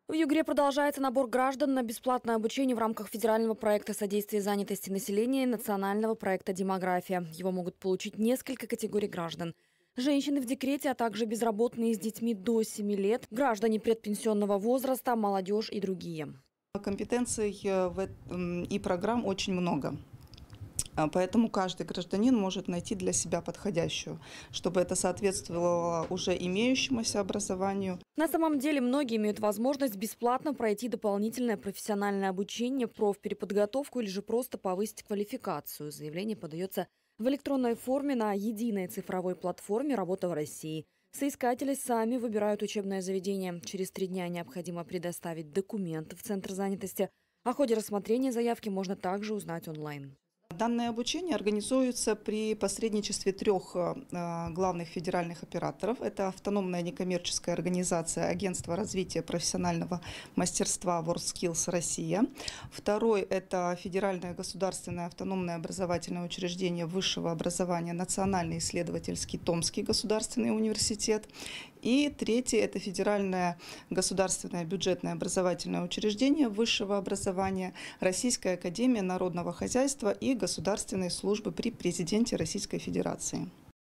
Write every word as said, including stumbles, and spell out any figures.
В Югре продолжается набор граждан на бесплатное обучение в рамках федерального проекта содействия занятости населения и национального проекта «Демография». Его могут получить несколько категорий граждан. Женщины в декрете, а также безработные с детьми до семи лет, граждане предпенсионного возраста, молодежь и другие. Компетенций и программ очень много. Поэтому каждый гражданин может найти для себя подходящую, чтобы это соответствовало уже имеющемуся образованию. На самом деле многие имеют возможность бесплатно пройти дополнительное профессиональное обучение, профпереподготовку или же просто повысить квалификацию. Заявление подается в электронной форме на единой цифровой платформе «Работа в России». Соискатели сами выбирают учебное заведение. Через три дня необходимо предоставить документы в Центр занятости. О ходе рассмотрения заявки можно также узнать онлайн. Данное обучение организуется при посредничестве трех главных федеральных операторов. Это автономная некоммерческая организация Агентство развития профессионального мастерства WorldSkills Россия. Второй – это федеральное государственное автономное образовательное учреждение высшего образования Национальный исследовательский Томский государственный университет. И третий – это федеральное государственное бюджетное образовательное учреждение высшего образования Российская академия народного хозяйства и государственной службы при президенте Российской Федерации.